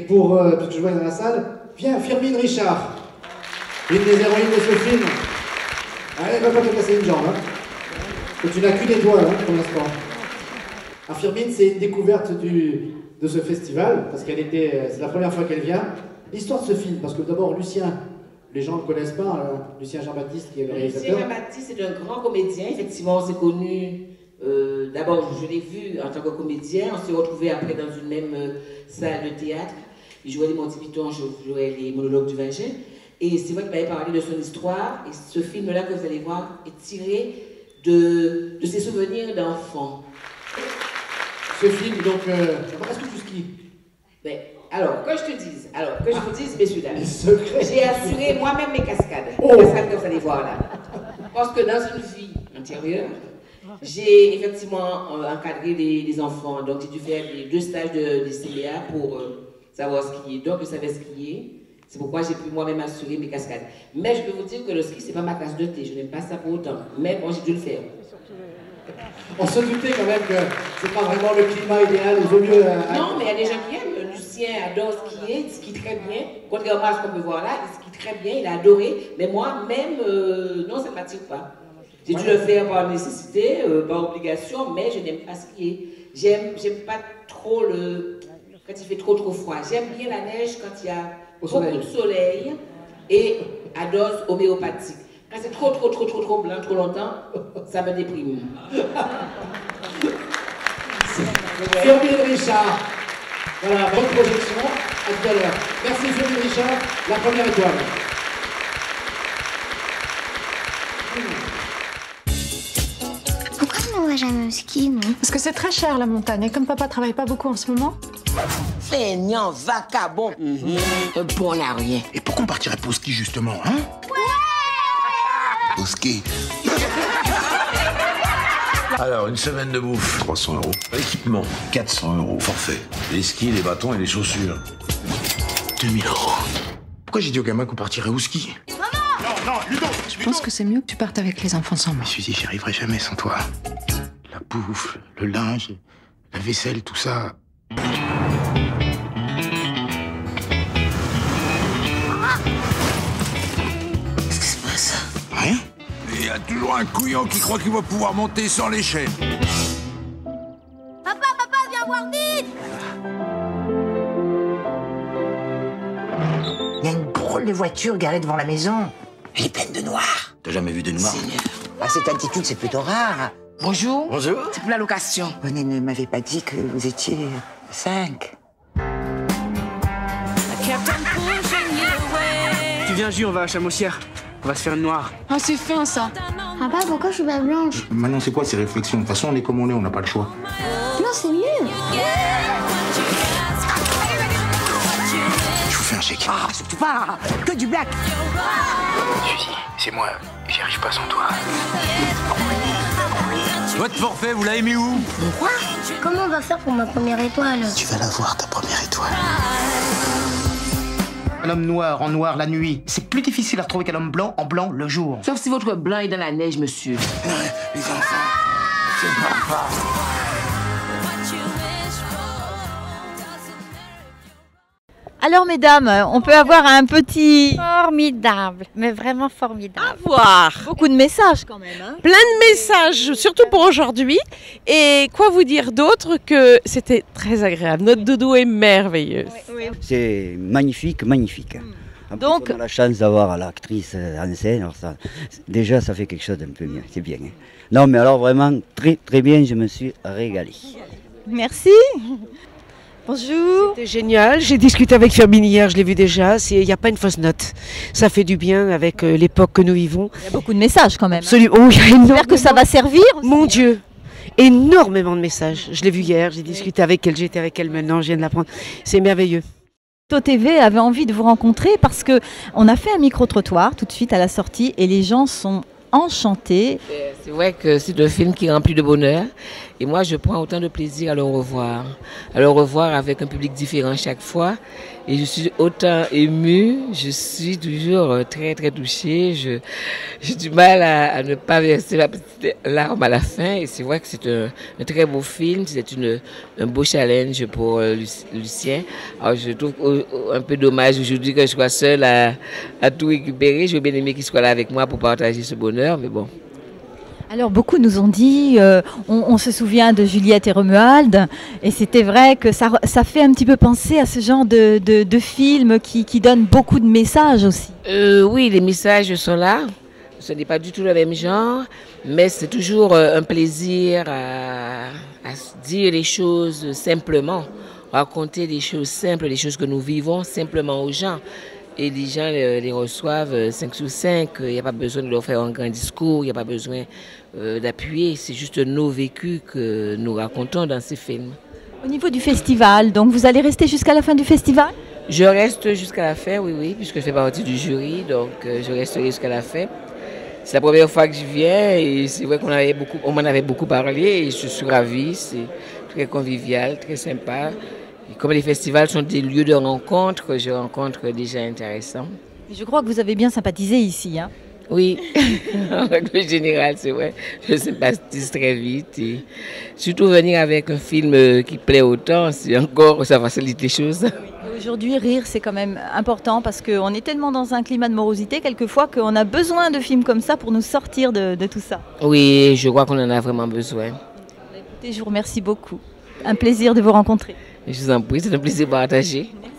pour te joindre dans la salle, viens, Firmin Richard, une des héroïnes de ce film. Elle va pas te casser une jambe, hein. Et tu n'as qu'une étoile, hein, pour l'instant. Alors Firmin, c'est une découverte de ce festival, parce c'est la première fois qu'elle vient. L'histoire de ce film, parce que d'abord, Lucien, les gens ne le connaissent pas, hein, Lucien Jean-Baptiste qui est le réalisateur. Lucien Jean-Baptiste est un grand comédien, effectivement, on s'est connus. D'abord, je l'ai vu en tant que comédien, on s'est retrouvés après dans une même salle de théâtre. Il jouait les Monty Python, je jouais les monologues du Vagin. Et c'est vrai qu'il m'avait parlé de son histoire. Et ce film-là que vous allez voir est tiré de ses souvenirs d'enfant. Ce film, donc, est-ce que tu skis? Ben, alors, que je vous dise, messieurs, dames, j'ai assuré moi-même mes cascades. Les cascades que vous allez voir là. Parce que dans une vie antérieure, j'ai effectivement encadré des enfants, donc j'ai dû faire 2 stages de CBA pour savoir skier. Donc je savais skier, c'est pourquoi j'ai pu moi-même assurer mes cascades. Mais je peux vous dire que le ski, c'est pas ma tasse de thé, je n'aime pas ça pour autant. Mais bon, j'ai dû le faire. On se doutait quand même que c'est pas vraiment le climat idéal, il vaut mieux... Non, mais il y a des gens qui aiment. Lucien adore skier, il skie très bien. Contrairement à ce qu'on peut voir là, il skie très bien, il a adoré. Mais moi-même, non, ça ne m'attire pas. J'ai dû le faire par nécessité, par obligation, mais je n'aime pas skier. J'aime pas trop quand il fait trop froid. J'aime bien la neige quand il y a beaucoup de soleil et à dose homéopathique. Quand c'est trop blanc, trop longtemps, ça me déprime. Firmin Richard. Voilà, bonne projection. À tout à l'heure. Merci Firmin Richard, la première étoile. Pourquoi on ne va jamais au ski, non? Parce que c'est très cher la montagne, et comme papa travaille pas beaucoup en ce moment. Feignant, vagabond, bon à rien. Et pourquoi on partirait pour ski justement, hein? Au ski. Alors, une semaine de bouffe, 300 €. Équipement, 400 €. Forfait. Les skis, les bâtons et les chaussures. 2000 €. Pourquoi j'ai dit aux gamins qu'on partirait au ski? Non, Ludo. Je pense que c'est mieux que tu partes avec les enfants ensemble. Mais Suzy, j'y arriverai jamais sans toi. La bouffe, le linge, la vaisselle, tout ça. Qu'est-ce qui se passe? Rien. Il y a toujours un couillon qui croit qu'il va pouvoir monter sans l'échelle. Papa, viens voir vite! Il y a une drôle de voiture garée devant la maison. Elle est pleine de noir. T'as jamais vu de noir? Seigneur. À cette altitude, c'est plutôt rare. Bonjour. Bonjour. C'est pour la location. Vous ne m'avez pas dit que vous étiez 5. Tu viens, Jus, on va à Chamossière. On va se faire une noire. Ah, c'est fin ça. Papa, pourquoi je suis pas blanche? Maintenant, c'est quoi ces réflexions? De toute façon, on est comme on est, on n'a pas le choix. Non, c'est mieux. Je vous fais un chèque. Ah, surtout pas. Que du black. Suzy, c'est moi. J'y arrive pas sans toi. Votre forfait, vous l'avez mis où? Quoi? Comment on va faire pour ma première étoile? Tu vas la voir, ta première étoile. Un homme noir en noir la nuit, c'est plus difficile à retrouver qu'un homme blanc en blanc le jour. Sauf si votre blanc est dans la neige, monsieur. Les enfants, c'est papa. Alors mesdames, on peut avoir un petit... Formidable, mais vraiment formidable. À voir. Beaucoup de messages quand même. Hein. Plein de messages, surtout pour aujourd'hui. Et quoi vous dire d'autre que c'était très agréable. Notre dodo est merveilleuse. Oui. C'est magnifique. Donc, on a la chance d'avoir l'actrice en scène. Alors ça, déjà, ça fait quelque chose d'un peu mieux. C'est bien. Hein. Non, mais alors vraiment, très bien, je me suis régalé. Merci. Bonjour. C'était génial. J'ai discuté avec Firmin hier, je l'ai vu déjà. Il n'y a pas une fausse note. Ça fait du bien avec l'époque que nous vivons. Il y a beaucoup de messages quand même. Absolument. Oh, j'espère que ça va servir aussi. Mon Dieu. Énormément de messages. Je l'ai vu hier, j'ai discuté avec elle, j'étais avec elle maintenant, je viens de l'apprendre. C'est merveilleux. TV avait envie de vous rencontrer parce que on a fait un micro-trottoir tout de suite à la sortie et les gens sont enchantés. C'est vrai que c'est un film qui remplit de bonheur Et moi, je prends autant de plaisir à le revoir. À le revoir avec un public différent chaque fois. Et je suis autant émue, je suis toujours très, très touchée. J'ai du mal à ne pas verser la petite larme à la fin. Et c'est vrai que c'est un très beau film, c'est un beau challenge pour Lucien. Alors, je trouve un peu dommage aujourd'hui que je sois seule à tout récupérer. J'aurais bien aimé qu'il soit là avec moi pour partager ce bonheur, mais bon. Alors beaucoup nous ont dit, on se souvient de Juliette et Romuald, et c'était vrai que ça fait un petit peu penser à ce genre de film qui donne beaucoup de messages aussi. Oui, les messages sont là. Ce n'est pas du tout le même genre, mais c'est toujours un plaisir à dire les choses simplement, raconter des choses simples, des choses que nous vivons simplement aux gens. Et les gens les reçoivent 5 sur 5, il n'y a pas besoin de leur faire un grand discours, il n'y a pas besoin d'appuyer, c'est juste nos vécus que nous racontons dans ces films. Au niveau du festival, donc vous allez rester jusqu'à la fin du festival? Je reste jusqu'à la fin, oui, puisque je fais partie du jury, donc je resterai jusqu'à la fin. C'est la première fois que je viens et c'est vrai qu'on m'en avait beaucoup parlé et je suis ravie, c'est très convivial, très sympa. Et comme les festivals sont des lieux de rencontre, je rencontre des gens intéressants. Je crois que vous avez bien sympathisé ici, hein? Oui, en règle générale, c'est vrai. Je sympathise très vite. Et surtout venir avec un film qui plaît autant, c'est encore, ça facilite les choses. Aujourd'hui, rire, c'est quand même important parce qu'on est tellement dans un climat de morosité quelquequefois qu'on a besoin de films comme ça pour nous sortir de tout ça. Oui, je crois qu'on en a vraiment besoin. Écoutez, je vous remercie beaucoup. Un plaisir de vous rencontrer. Je vous en prie, c'est un plaisir partagé.